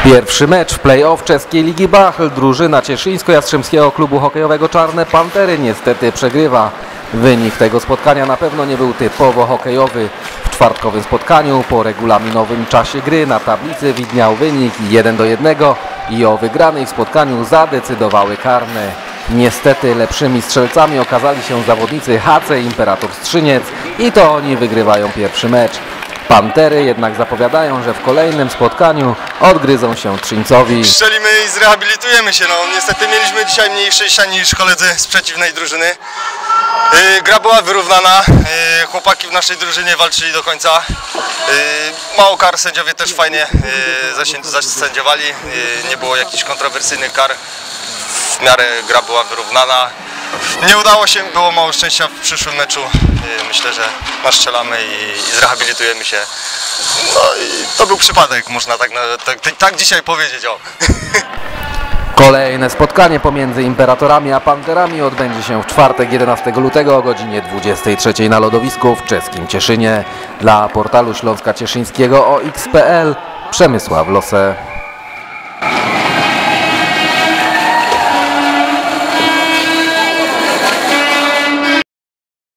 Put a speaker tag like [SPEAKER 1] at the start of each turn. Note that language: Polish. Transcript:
[SPEAKER 1] Pierwszy mecz w play-off czeskiej Ligi Bachl. Drużyna cieszyńsko-jastrzębskiego klubu hokejowego Czarne Pantery niestety przegrywa. Wynik tego spotkania na pewno nie był typowo hokejowy. W czwartkowym spotkaniu po regulaminowym czasie gry na tablicy widniał wynik 1:1 i o wygranej w spotkaniu zadecydowały karne. Niestety lepszymi strzelcami okazali się zawodnicy HC Imperator Strzyniec i to oni wygrywają pierwszy mecz. Pantery jednak zapowiadają, że w kolejnym spotkaniu odgryzą się Trzyńcowi.
[SPEAKER 2] Strzelimy i zrehabilitujemy się. No, niestety mieliśmy dzisiaj mniej szczęścia niż koledzy z przeciwnej drużyny. Gra była wyrównana, chłopaki w naszej drużynie walczyli do końca. Mało kar, sędziowie też fajnie zasędziowali, nie było jakichś kontrowersyjnych kar. W miarę gra była wyrównana. Nie udało się, było mało szczęścia w przyszłym meczu. Myślę, że naszczelamy i zrehabilitujemy się. No i to był przypadek, można tak dzisiaj powiedzieć. O.
[SPEAKER 1] Kolejne spotkanie pomiędzy Imperatorami a Panterami odbędzie się w czwartek 11 lutego o godzinie 23 na lodowisku w czeskim Cieszynie. Dla portalu Śląska Cieszyńskiego OX.pl Przemysław Lose.